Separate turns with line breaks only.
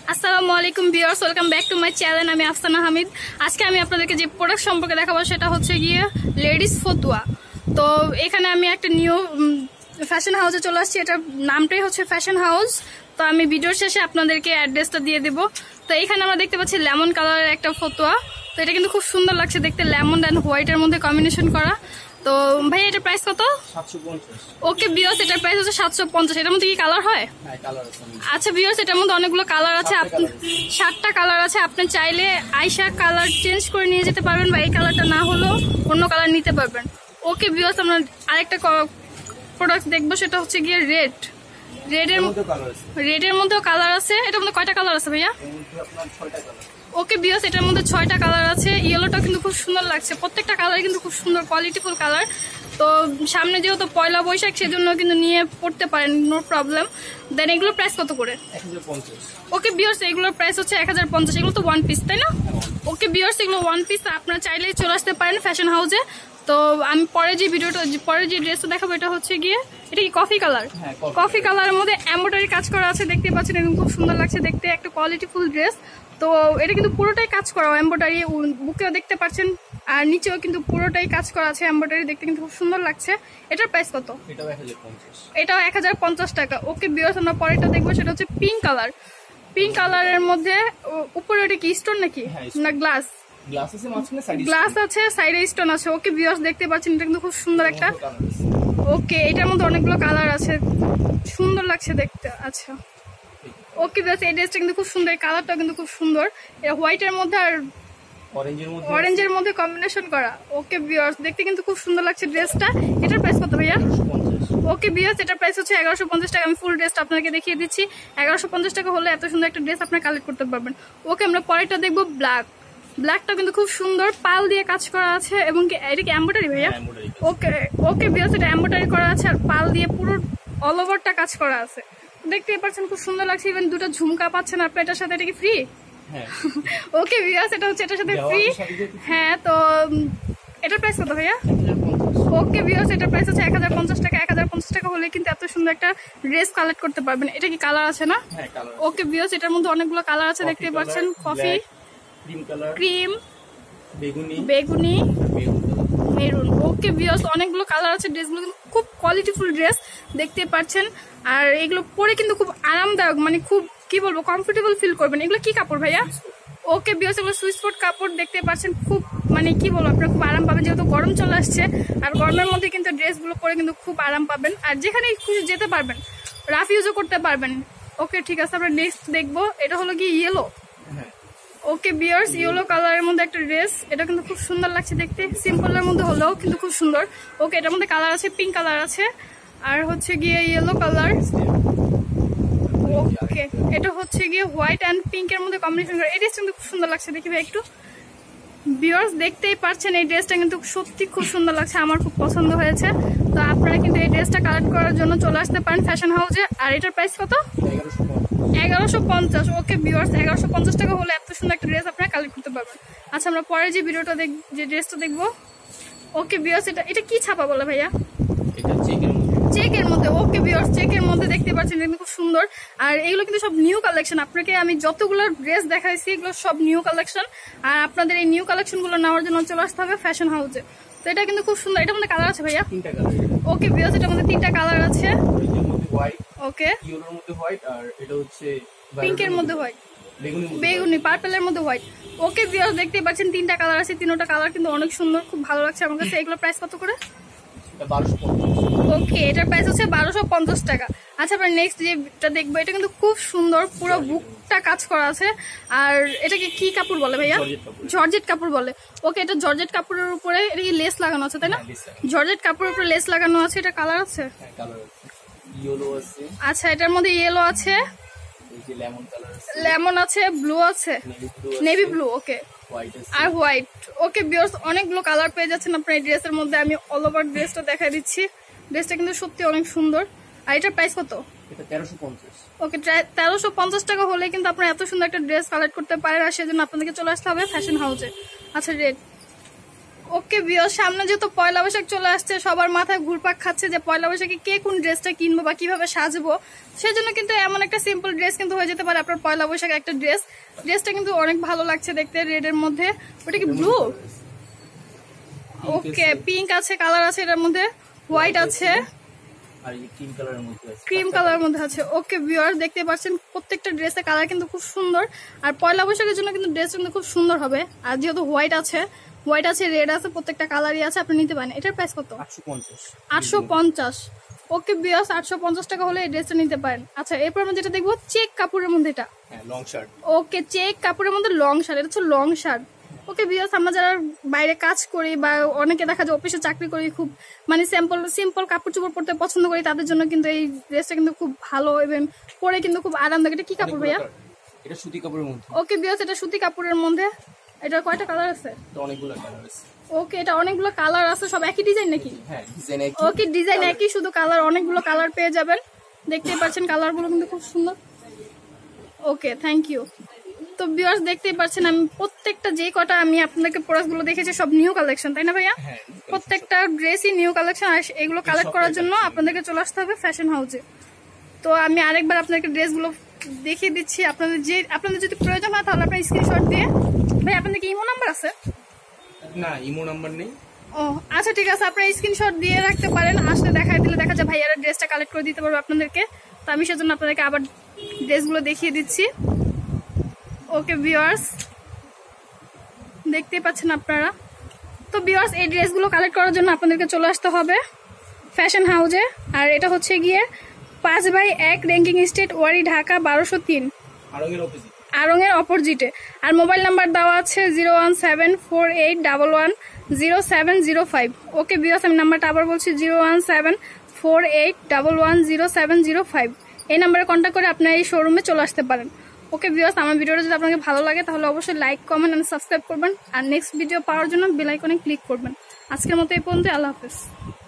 আসসালামু আলাইকুম viewers, welcome back to my channel. আমি আফসানা হামিদ। আজকে আমি আপনাদেরকে যে প্রোডাক্ট সম্পর্কে দেখাবো সেটা হচ্ছে গিয়ে লেডিস ফতুয়া। তো এখানে আমি একটা নিউ ফ্যাশন হাউসে চলে আসছি। এটার নামটাই হচ্ছে ফ্যাশন হাউস। তো আমি ভিডিওর শেষে আপনাদেরকে অ্যাড্রেসটা দিয়ে দেবো। তো এখানে আমরা দেখতে পাচ্ছি লেমন কালারের একটা ফতুয়া। তো এটা কিন্তু খুব সুন্দর লাগছে দেখতে, লেমন অ্যান্ড হোয়াইটের মধ্যে কম্বিনেশন করা। তো ভাই এটার প্রাইস কত?
750।
ওকে ভিউয়ার্স, এটার প্রাইস হচ্ছে 750। এটার মধ্যে কি কালার হয়?
হ্যাঁ, কালার আছে।
আচ্ছা ভিউয়ার্স, এটার মধ্যে অনেকগুলো কালার আছে। 7টা কালার আছে। আপনি চাইলে আইসা কালার চেঞ্জ করে নিয়ে যেতে পারবেন, বা এই কালারটা না হলেও অন্য কালার নিতে পারবেন। ওকে ভিউয়ার্স, আমরা আরেকটা প্রোডাক্ট দেখবো, সেটা হচ্ছে গিয়ে রেডের মধ্যেও কালার আছে। এটার মধ্যে কয়টা কালার আছে ভাইয়া? ওকে ভিউয়ার্স, এটার মধ্যে 6টা কালার আছে। ইয়েলোটা কিন্তু খুব সুন্দর লাগছে। প্রত্যেকটা কালার কিন্তু খুব সুন্দর কোয়ালিটিফুল কালার। তো সামনে যেহেতু পয়লা বৈশাখ, সেজন্য কিন্তু নিয়ে পড়তে পারেন, নো প্রবলেম। দেন এগুলোর প্রাইস কত করে?
1050।
ওকে ভিউয়ার্স, এগুলোর প্রাইস হচ্ছে 1050। এগুলো তো ওয়ান পিস, তাই না? ওকে ভিউয়ার্স, এগুলো ওয়ান পিস। আপনারা চাইলেই চলে আসতে পারেন ফ্যাশন হাউসে। তো আমি পরে যে ড্রেসটা দেখাবো, এটা হচ্ছে গিয়ে, এটা কি কফি কালার? কফি কালারের মধ্যে এমব্রয়ডারি কাজ করা আছে, দেখতে পাচ্ছেন। এরকম খুব সুন্দর লাগছে দেখতে, একটা কোয়ালিটিফুল ড্রেস। তো এটা কিন্তু পুরোটাই কাজ করা এমব্রয়ডারি, বুকেও দেখতে পাচ্ছেন, আর নিচেও কিন্তু পুরোটাই কাজ করা আছে এমব্রয়ডারি, দেখতে কিন্তু খুব সুন্দর লাগছে। এটার প্রাইস কত? এটাও 1050 টাকা। ওকে ভিউয়ার্স, আমরা পরেরটা দেখবো, সেটা হচ্ছে পিঙ্ক কালার। পিঙ্ক কালারের মধ্যে উপরে এটা কি স্টোন নাকি না গ্লাস? গ্লাস আছে, সাইডে স্টোন আছে। ওকে ভিউয়ার্স, দেখতে পাচ্ছেন, এটা কিন্তু খুব সুন্দর একটা। ওকে, এটার মধ্যে অনেকগুলো কালার আছে, সুন্দর লাগছে দেখতে। আচ্ছা ওকে ভিউয়ার্স, এই ড্রেসটা কিন্তু খুব সুন্দর, কালারটা কিন্তু খুব সুন্দর। এটা হোয়াইটের মধ্যে আর অরেঞ্জের মধ্যে কম্বিনেশন করা। ওকে ভিউয়ার্স, দেখতে কিন্তু খুব সুন্দর লাগছে ড্রেসটা। এটার প্রাইস কত ভাইয়া? ওকে ভিউয়ার্স, এটার প্রাইস হচ্ছে 1150 টাকা। আমি ফুল ড্রেসটা আপনাকে দেখিয়ে দিচ্ছি। 1150 টাকা হলে এত সুন্দর একটা ড্রেস আপনি কালেক্ট করতে পারবেন। ওকে, আমরা পরেরটা দেখবো ব্ল্যাকটা কিন্তু খুব সুন্দর, পাল দিয়ে কাজ করা আছে। এবং এটা কি এমব্রয়ডারি ভাইয়া? ওকে ভিউয়ার্স, এটা এমব্রয়ডারি করা আছে, আর পাল দিয়ে পুরো অল ওভারটা কাজ করা আছে। দেখতেই পাচ্ছেন, খুব সুন্দর লাগছে। ইভেন দুটো ঝুমকা পাচ্ছেন আপনি এটার সাথে। এটা কি ফ্রি? ওকে ভিউয়ার্স, এটা হচ্ছে এটার সাথে ফ্রি। হ্যাঁ, তো এটার প্রাইস কত ভাইয়া? ওকে ভিউয়ার্স, এটার প্রাইস হচ্ছে 1050 টাকা। 1050 টাকা হলে কিন্তু এত সুন্দর একটা ড্রেস কালেক্ট করতে পারবেন। এটা কি কালার আছে না? ওকে ভিউয়ার্স, এটার মধ্যে অনেকগুলো কালার আছে, দেখতে পাচ্ছেন। কফি, ক্রিম, বেগুনি, মেরুন। ওকে ভিউয়ার্স, অনেকগুলো কালার আছে। ড্রেসগুলো কিন্তু খুব কোয়ালিটিফুল ড্রেস, দেখতে পাচ্ছেন। আর এগুলো পরে কিন্তু খুব আরামদায়ক, মানে খুব কি বলবো, কমফোর্টেবল ফিল করবেন। এগুলো কি কাপড় ভাইয়া? ওকে ভিউয়ার্স, এগুলো সুইচ স্পট কাপড়, দেখতে পাচ্ছেন। খুব মানে কি বলবো, আপনারা খুব আরাম পাবেন, যেহেতু গরম চলে আসছে। আর গরমের মধ্যে কিন্তু ড্রেসগুলো পরে কিন্তু খুব আরাম পাবেন, আর যেখানে খুশি যেতে পারবেন, রাফ ইউজও করতে পারবেন। ওকে ঠিক আছে, আমরা নেক্সট দেখবো। এটা হলো কি ইয়েলো। ওকে ভিউয়ার্স, ইয়েলো কালারের মধ্যে একটা ড্রেস। এটা কিন্তু খুব সুন্দর লাগছে দেখতে, সিম্পলের মধ্যে হলেও কিন্তু খুব সুন্দর। ওকে, এটার মধ্যে কালার আছে, পিঙ্ক কালার আছে, আর হচ্ছে গিয়ে ইয়েলো কালার। ওকে, এটা হচ্ছে গিয়ে হোয়াইট অ্যান্ড পিঙ্কের মধ্যে কম্বিনেশন করে। এই ড্রেসটা কিন্তু খুব সুন্দর লাগছে, দেখি ভাই একটু। ভিউয়ার্স, দেখতেই পাচ্ছেন, এই ড্রেসটা কিন্তু সত্যি খুব সুন্দর লাগছে, আমার খুব পছন্দ হয়েছে। তো আপনারা কিন্তু এই ড্রেসটা কালেক্ট করার জন্য চলে আসতে পারেন ফ্যাশন হাউসে। আর এটার প্রাইস কত? 1150। ওকে ভিউয়ার্স, 1150 টাকা হলে এত সুন্দর একটা ড্রেস আপনারা কালেক্ট করতে পারবেন। আচ্ছা, আমরা পরে যে ড্রেসটা দেখবো। ওকে ভিউয়ার্স, এটা কি ছাপা বলে ভাইয়া? চেকের মধ্যে। ওকে ভিউয়ার্স, চেকের মধ্যে দেখতে পাচ্ছেন, কিন্তু খুব সুন্দর। আর এগুলো কিন্তু সব নিউ কালেকশন। আপনাকে আমি যতগুলো ড্রেস দেখাইছি, এগুলো সব নিউ কালেকশন। আর আপনাদের এই নিউ কালেকশন গুলো নেওয়ার জন্য চলে আসতে হবে ফ্যাশন হাউসে। তো এটা কিন্তু খুব সুন্দর। এটার মধ্যে কালার আছে ভাইয়া? ওকে ভিউয়ার্স, এটার মধ্যে 3টা কালার আছে। ওকে, পিঙ্কের মধ্যে হোয়াইট, বেগুনি, পার্পেলের মধ্যে হোয়াইট। ওকে ভিউয়ার্স, দেখতে পাচ্ছেন 3টা কালার আছে। 3টা কালার কিন্তু অনেক সুন্দর, খুব ভালো লাগছে আমার কাছে। এগুলো প্রাইস কত করে? ওকে, এটার প্রাইস হচ্ছে 1250 টাকা। আচ্ছা, আমরা নেক্সট যেটা দেখবো, এটা কিন্তু খুব সুন্দর, পুরো বুকটা কাজ করা আছে। আর এটাকে কি কাপড় বলে ভাইয়া? জর্জেট কাপড় বলে। ওকে, এটা জর্জেট কাপড়ের উপরে এটা কি লেস লাগানো আছে, তাই না? জর্জেট কাপড়ের উপরে লেস লাগানো আছে। এটা কালার আছে? আচ্ছা, এটার মধ্যে ইয়েলো আছে, লেমন আছে, ব্লু আছে, নেভি ব্লু। ওকে, আর হোয়াইট। ওকে ভিউয়ার্স, অনেকগুলো কালার পেয়ে যাচ্ছেন আপনার এই ড্রেসের মধ্যে। আমি অল ওভার ড্রেসটা দেখা দিচ্ছি। ড্রেসটা কিন্তু সত্যি অনেক সুন্দর। আর এটার প্রাইস কত? ওকে, 1350 টাকা হলে কিন্তু আপনারা এত সুন্দর একটা ড্রেস কালেক্ট করতে পারেন। আর সেজন্য আপনাদেরকে চলে আসতে হবে ফ্যাশন হাউসে। আচ্ছা, ওকে ভিউয়ার্স, সামনে যেহেতু পয়লা বৈশাখ চলে আসছে, সবার মাথায় ঘুরপাক খাচ্ছে যে পয়লা বৈশাখে কে কোন ড্রেসটা কিনবো বা কিভাবে সাজবো। সেজন্য কিন্তু এমন একটা সিম্পল ড্রেস কিন্তু হয়ে যেতে পারে আপনার পয়লা বৈশাখে একটা ড্রেসটা কিন্তু অনেক ভালো লাগছে দেখতে, রেড এর মধ্যে। ওটা কি ব্লু? ওকে, পিঙ্ক আছে, কালার আছে এটার মধ্যে, হোয়াইট আছে
আর এই ক্রিম কালারের মধ্যে আছে।
ক্রিম কালারের মধ্যে আছে। ওকে ভিউয়ার্স, দেখতে পাচ্ছেন প্রত্যেকটা ড্রেসের কালার কিন্তু খুব সুন্দর। আর পয়লা বৈশাখের জন্য কিন্তু ড্রেস কিন্তু খুব সুন্দর হবে। আর যেহেতু হোয়াইট আছে, রেড আছে, প্রত্যেকটা কালারই আছে, আপনি নিতে পারেন। এটার প্রাইস কত?
850।
850। ওকে ভিউয়ার্স, 850 টাকা হলে এই ড্রেসটা নিতে পারেন। আচ্ছা, এরপর আমরা যেটা দেখবো চেক কাপড়ের মধ্যে, এটা
হ্যাঁ, লং শার্ট।
ওকে, চেক কাপড়ের মধ্যে লং শার্ট, এটা হচ্ছে লং শার্ট। ওকে ভিউয়ার্স, আমরা যারা বাইরে কাজ করি বা অনেকে দেখা যায় অফিসে চাকরি করি, খুব মানে সিম্পল কাপড় চোপড় পরতে পছন্দ করি, তাদের জন্য কিন্তু এই ড্রেসটা কিন্তু খুব ভালো এবং পরে কিন্তু খুব আরামদায়ক। এটা কি কাপড় ভাইয়া?
এটা সুতি কাপড়ের মধ্যে।
ওকে ভিউয়ার্স, এটা সুতি কাপড়ের মধ্যে। এটার কয়টা কালার আছে?
এটা অনেকগুলো কালার আছে।
ওকে, এটা অনেকগুলো কালার আছে, সব একই ডিজাইন নাকি?
হ্যাঁ, ডিজাইন একই।
ওকে, ডিজাইন একই, শুধু কালার অনেকগুলো কালার পেয়ে যাবেন। দেখতেই পাচ্ছেন কালারগুলো কিন্তু খুব সুন্দর। Okay, thank you. তো ভিউয়ার্স, দেখতেই পাচ্ছেন আমি প্রত্যেকটা যে কটা আমি আপনাদেরকে প্রোডাক্টগুলো দেখেছি সব নিউ কালেকশন, তাই না ভাইয়া?
হ্যাঁ,
প্রত্যেকটা ড্রেসই নিউ কালেকশন। আর এগুলো কালেক্ট করার জন্য আপনাদেরকে চলে আসতে হবে ফ্যাশন হাউসে। তো আমি আরেকবার আপনাদেরকে ড্রেসগুলো দেখিয়ে দিচ্ছি। আপনাদের যদি প্রয়োজন হয় তাহলে আপনার স্ক্রিনশট দিয়ে, ভাই আপনাদের কি ইমো নাম্বার আছে?
না, ইমো নাম্বার নেই।
ও আচ্ছা, ঠিক আছে, আপনারা স্ক্রিনশট দিয়ে রাখতে পারেন। আসলে দেখাই দিলে দেখা যায় ভাইয়ারা ড্রেসটা কালেক্ট করে দিতে পারবে আপনাদেরকে। তো আমি সেজন্য আপনাদেরকে আবার ড্রেসগুলো দেখিয়ে দিচ্ছি। ওকে ভিউয়ার্স, দেখতেই পাচ্ছেন আপনারা। তো ভিউয়ার্স, এই ড্রেসগুলো কালেক্ট করার জন্য আপনাদেরকে চলে আসতে হবে ফ্যাশন হাউসে। আর এটা হচ্ছে গিয়ে 5/1 র্যাঙ্কিং স্ট্রিট, ওয়ারি, ঢাকা 1203, আড়ং-এর অপোজিটে। আর মোবাইল নাম্বার দেওয়া আছে 01748110705। ওকে ভিউয়ার্স, আমি নাম্বারটা আবার বলছি 01748110705। এই নাম্বারে কন্ট্যাক্ট করে আপনারা এই শোরুমে চলে আসতে পারেন। ওকে ভিউয়ার্স, আমার ভিডিওটা যদি আপনাকে ভালো লাগে তাহলে অবশ্যই লাইক, কমেন্ট এন্ড সাবস্ক্রাইব করবেন। আর নেক্সট ভিডিও পাওয়ার জন্য বেল আইকনে ক্লিক করবেন। আজকের মতো এই পর্যন্ত, আল্লাহ হাফেজ।